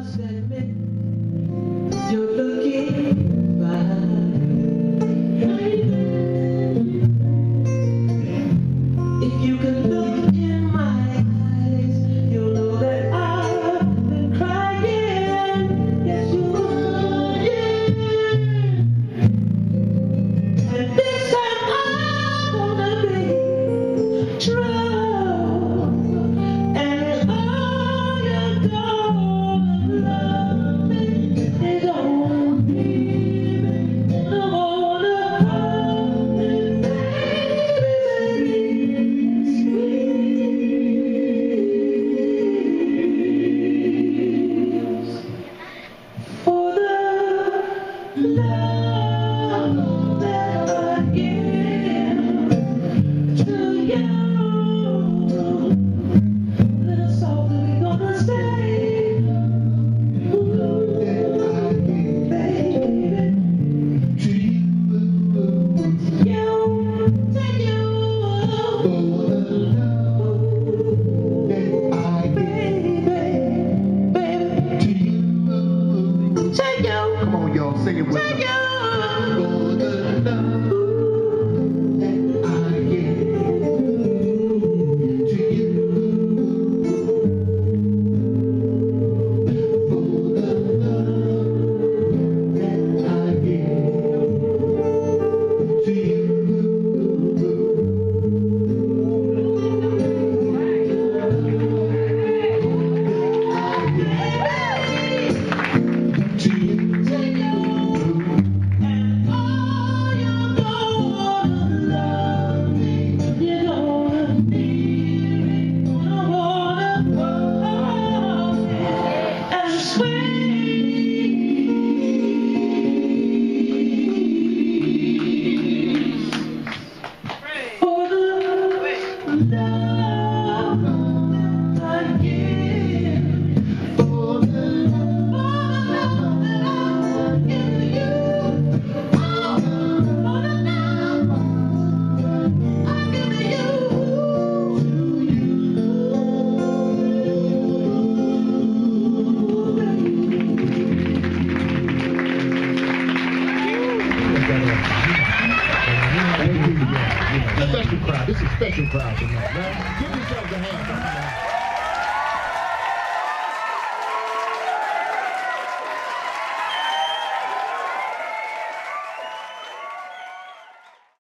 must admit, you're looking fine. If you could look in my eyes, you'll know that I've been crying. Yes, you would, yeah. And this time I wanna be true. Come on, y'all, sing it with us. Special crowd. This is a special crowd tonight, man. Give yourselves a hand.